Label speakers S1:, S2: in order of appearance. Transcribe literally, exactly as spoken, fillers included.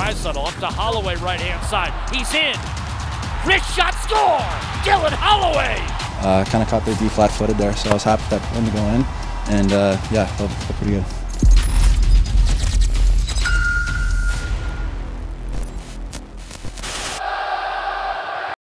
S1: Draisaitl up to Holloway, right-hand side. He's in. Wrist shot, score! Dylan Holloway!
S2: Uh, kind of caught their D flat-footed there, so I was happy that one to go in. And uh, yeah, felt, felt pretty good.